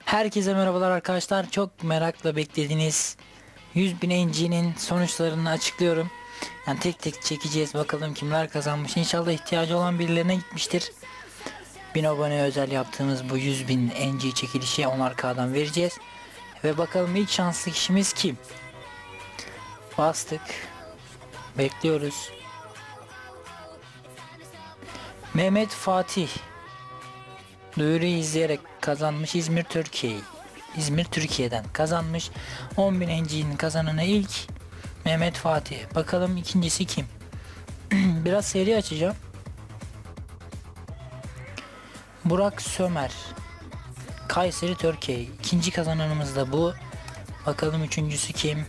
Herkese merhabalar arkadaşlar. Çok merakla beklediğiniz 100.000 NG'nin sonuçlarını açıklıyorum. Yani tek tek çekeceğiz, bakalım kimler kazanmış. İnşallah ihtiyacı olan birilerine gitmiştir. 1000 aboneye özel yaptığımız bu 100.000 NG çekilişi 10'ar vereceğiz. Ve bakalım ilk şanslı kişimiz kim? Bastık. Bekliyoruz. Mehmet Fatih. Duyuruyu izleyerek kazanmış. İzmir Türkiye'den kazanmış. 10.000 NG'nin kazananı ilk Mehmet Fatih. Bakalım ikincisi kim? Biraz seri açacağım. Burak Sömer, Kayseri Türkiye. İkinci kazananımız da bu. Bakalım üçüncüsü kim?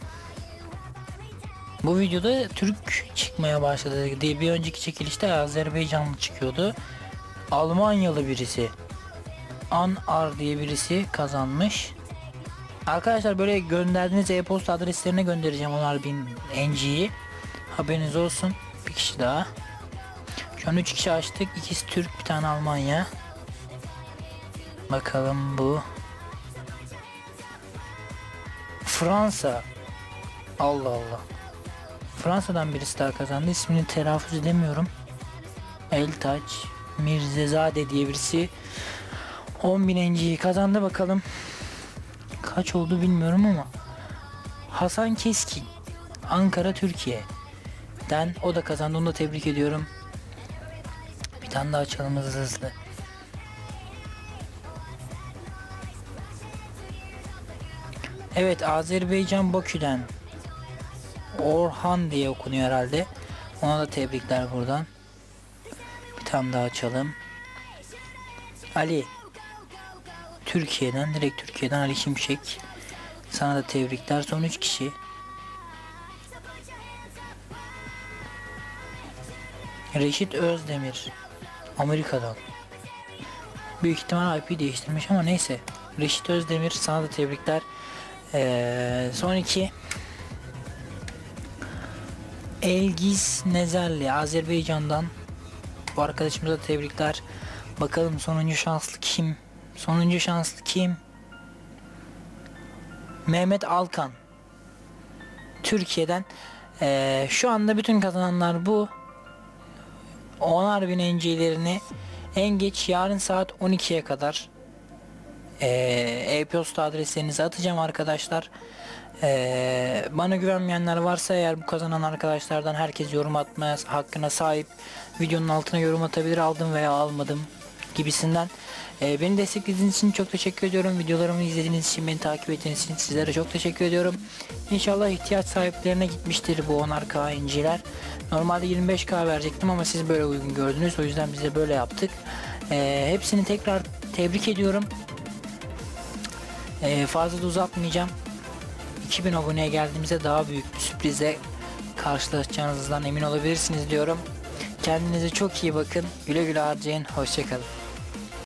Bu videoda Türk çıkmaya başladı diye, bir önceki çekilişte Azerbaycanlı çıkıyordu. Almanyalı birisi, Anar diye birisi kazanmış. Arkadaşlar böyle gönderdiğiniz e-posta adreslerine göndereceğim 10.000 NG'yi. Haberiniz olsun. Bir kişi daha. Şu an 3 kişi açtık. İkisi Türk, bir tane Almanya. Bakalım bu. Fransa. Allah Allah. Fransa'dan birisi daha kazandı. İsmini telaffuz edemiyorum. Eltaç Mirzezade diye birisi 10.000 NG'yi kazandı. Bakalım kaç oldu bilmiyorum ama Hasan Keskin, Ankara Türkiye'den, o da kazandı. Onu da tebrik ediyorum. Bir tane daha açalım hızlı. Evet, Azerbaycan Bakü'den Orhan diye okunuyor herhalde. Ona da tebrikler buradan. Bir tane daha açalım. Ali, Türkiye'den, direkt Türkiye'den Ali Şimşek. Sana da tebrikler. Son 3 kişi. Reşit Özdemir, Amerika'dan. Büyük ihtimal IP değiştirmiş ama neyse. Reşit Özdemir, sana da tebrikler. Son 2. Elgiz Nezerli, Azerbaycan'dan. Bu arkadaşımıza da tebrikler. Bakalım sonuncu şanslı kim? Mehmet Alkan, Türkiye'den. Şu anda bütün kazananlar bu. 10.000 NG'lerini en geç yarın saat 12'ye kadar e-posta adreslerinizi atacağım arkadaşlar. Bana güvenmeyenler varsa eğer, bu kazanan arkadaşlardan herkes yorum atmaya hakkına sahip. Videonun altına yorum atabilir, aldım veya almadım gibisinden. Beni desteklediğiniz için çok teşekkür ediyorum. Videolarımı izlediğiniz için, beni takip ettiğiniz için sizlere çok teşekkür ediyorum. İnşallah ihtiyaç sahiplerine gitmiştir bu 10'ar NG'ler. Normalde 25K verecektim ama siz böyle uygun gördünüz, o yüzden biz de böyle yaptık. Hepsini tekrar tebrik ediyorum. Fazla da uzatmayacağım. 2000 aboneye geldiğimizde daha büyük bir sürprize karşılaşacağınızdan emin olabilirsiniz diyorum. Kendinize çok iyi bakın. Güle güle harcayın. Hoşça kalın.